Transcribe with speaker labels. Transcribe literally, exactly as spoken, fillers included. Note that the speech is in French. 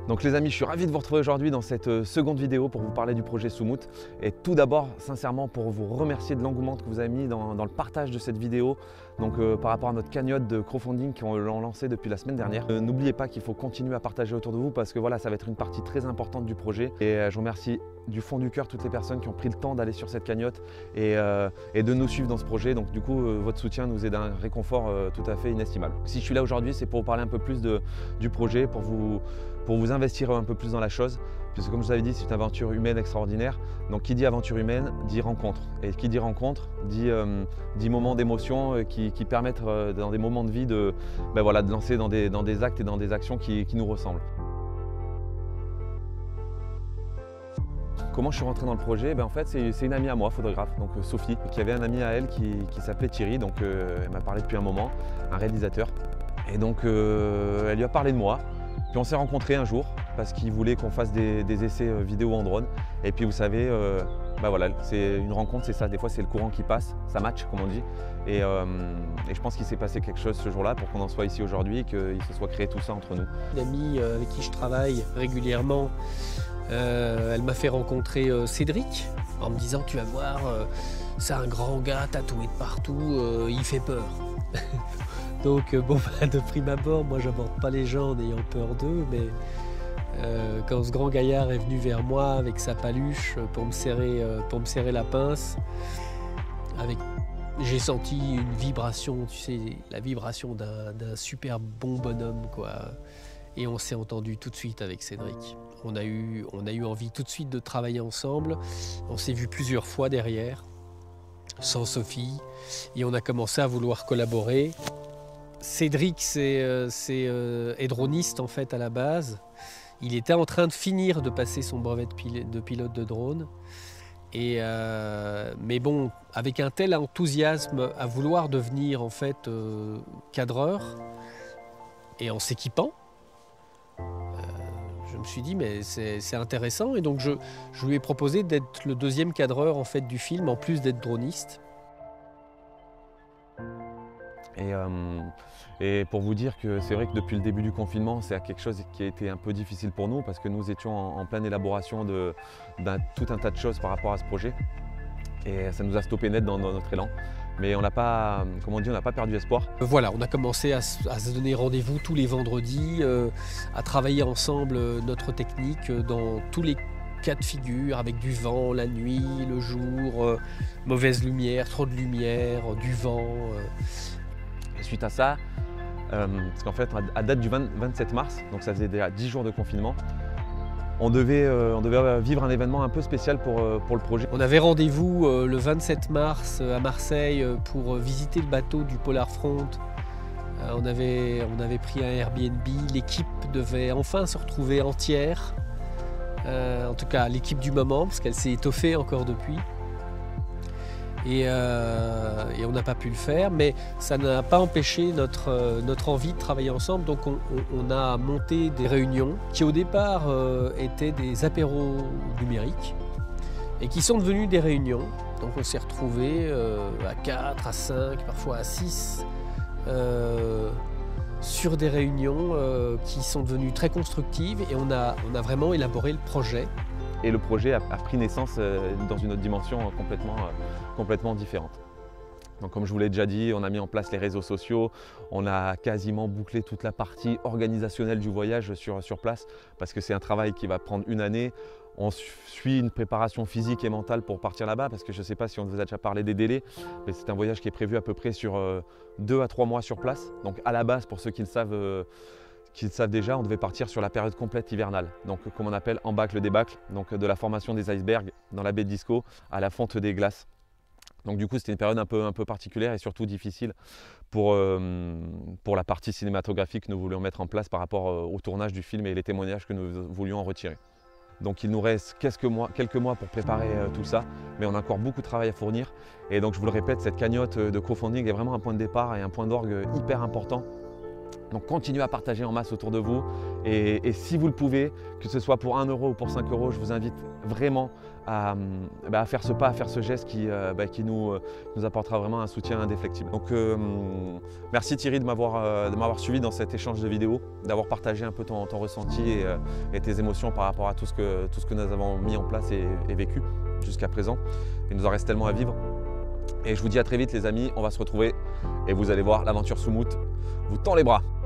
Speaker 1: Donc les amis, je suis ravi de vous retrouver aujourd'hui dans cette seconde vidéo pour vous parler du projet Soumout. Et tout d'abord, sincèrement, pour vous remercier de l'engouement que vous avez mis dans, dans le partage de cette vidéo. Donc euh, par rapport à notre cagnotte de crowdfunding qu'on l'a lancé depuis la semaine dernière. Euh, N'oubliez pas qu'il faut continuer à partager autour de vous parce que voilà, ça va être une partie très importante du projet. Et euh, je remercie du fond du cœur toutes les personnes qui ont pris le temps d'aller sur cette cagnotte et, euh, et de nous suivre dans ce projet. Donc du coup, euh, votre soutien nous est d'un réconfort euh, tout à fait inestimable. Si je suis là aujourd'hui, c'est pour vous parler un peu plus de, du projet, pour vous, pour vous investir un peu plus dans la chose. Puisque comme je vous avais dit, c'est une aventure humaine extraordinaire. Donc qui dit aventure humaine, dit rencontre. Et qui dit rencontre, dit, euh, dit moments d'émotion euh, qui, qui permettent euh, dans des moments de vie de, ben voilà, de lancer dans des, dans des actes et dans des actions qui, qui nous ressemblent. Comment je suis rentré dans le projet? Ben en fait, c'est une amie à moi, photographe, donc euh, Sophie, qui avait un ami à elle qui, qui s'appelait Thierry, donc euh, elle m'a parlé depuis un moment, un réalisateur. Et donc euh, elle lui a parlé de moi. Puis on s'est rencontrés un jour parce qu'il voulait qu'on fasse des, des essais vidéo en drone. Et puis vous savez, euh, bah voilà, c'est une rencontre, c'est ça. Des fois, c'est le courant qui passe, ça match, comme on dit. Et, euh, et je pense qu'il s'est passé quelque chose ce jour-là pour qu'on en soit ici aujourd'hui et qu'il se soit créé tout ça entre nous.
Speaker 2: Une amie avec qui je travaille régulièrement, euh, elle m'a fait rencontrer euh, Cédric en me disant, tu vas voir, euh, c'est un grand gars tatoué de partout, euh, il fait peur. Donc bon, bah, de prime abord, moi j'aborde pas les gens en ayant peur d'eux, mais euh, quand ce grand gaillard est venu vers moi avec sa paluche pour me serrer, euh, pour me serrer la pince, avec, j'ai senti une vibration, tu sais, la vibration d'un super bon bonhomme, quoi. Et on s'est entendu tout de suite avec Cédric. On a eu, on a eu envie tout de suite de travailler ensemble. On s'est vu plusieurs fois derrière, sans Sophie, et on a commencé à vouloir collaborer. Cédric, c'est euh, euh, est droniste en fait à la base. Il était en train de finir de passer son brevet de, pil de pilote de drone. Et, euh, mais bon, avec un tel enthousiasme à vouloir devenir en fait euh, cadreur et en s'équipant, euh, je me suis dit mais c'est intéressant. Et donc je, je lui ai proposé d'être le deuxième cadreur en fait du film en plus d'être droniste.
Speaker 1: Et, euh, et pour vous dire que c'est vrai que depuis le début du confinement, c'est quelque chose qui a été un peu difficile pour nous parce que nous étions en, en pleine élaboration de, d'un tout un tas de choses par rapport à ce projet. Et ça nous a stoppé net dans, dans notre élan. Mais on n'a pas, comme on dit, on n'a pas perdu espoir.
Speaker 2: Voilà, on a commencé à, à se donner rendez-vous tous les vendredis, euh, à travailler ensemble notre technique dans tous les cas de figure, avec du vent, la nuit, le jour, euh, mauvaise lumière, trop de lumière, du vent. Euh.
Speaker 1: Et suite à ça, euh, parce qu'en fait, à date du vingt, vingt-sept mars, donc ça faisait déjà dix jours de confinement, on devait, euh, on devait vivre un événement un peu spécial pour, euh, pour le projet.
Speaker 2: On avait rendez-vous euh, le vingt-sept mars à Marseille euh, pour visiter le bateau du Polar Front. Euh, on, avait, on avait pris un Airbnb, l'équipe devait enfin se retrouver entière. Euh, en tout cas, l'équipe du moment, parce qu'elle s'est étoffée encore depuis. Et, euh, et on n'a pas pu le faire, mais ça n'a pas empêché notre, euh, notre envie de travailler ensemble. Donc on, on, on a monté des réunions qui au départ euh, étaient des apéros numériques et qui sont devenus des réunions. Donc on s'est retrouvés euh, à quatre, à cinq, parfois à six euh, sur des réunions euh, qui sont devenues très constructives et on a, on a vraiment élaboré le projet.
Speaker 1: Et le projet a, a pris naissance euh, dans une autre dimension euh, complètement, euh, complètement différente. Donc comme je vous l'ai déjà dit, on a mis en place les réseaux sociaux, on a quasiment bouclé toute la partie organisationnelle du voyage sur, sur place parce que c'est un travail qui va prendre une année. On suit une préparation physique et mentale pour partir là-bas parce que je ne sais pas si on vous a déjà parlé des délais, mais c'est un voyage qui est prévu à peu près sur euh, deux à trois mois sur place. Donc à la base, pour ceux qui le savent, euh, qui le savent déjà, on devait partir sur la période complète hivernale, donc comme on appelle embâcle débâcle, donc de la formation des icebergs dans la baie de Disco à la fonte des glaces. Donc du coup c'était une période un peu, un peu particulière et surtout difficile pour, euh, pour la partie cinématographique que nous voulions mettre en place par rapport au tournage du film et les témoignages que nous voulions en retirer. Donc il nous reste quelques mois, quelques mois pour préparer euh, tout ça, mais on a encore beaucoup de travail à fournir. Et donc je vous le répète, cette cagnotte de crowdfunding est vraiment un point de départ et un point d'orgue hyper important Donc continuez à partager en masse autour de vous et, et si vous le pouvez, que ce soit pour un euro ou pour cinq euros, je vous invite vraiment à, bah, à faire ce pas, à faire ce geste qui, euh, bah, qui nous, euh, nous apportera vraiment un soutien indéfectible. Donc euh, merci Thierry de m'avoir euh, suivi dans cet échange de vidéos, d'avoir partagé un peu ton, ton ressenti et, euh, et tes émotions par rapport à tout ce que, tout ce que nous avons mis en place et, et vécu jusqu'à présent. Il nous en reste tellement à vivre. Et je vous dis à très vite les amis, on va se retrouver et vous allez voir, l'aventure Soumout vous tend les bras.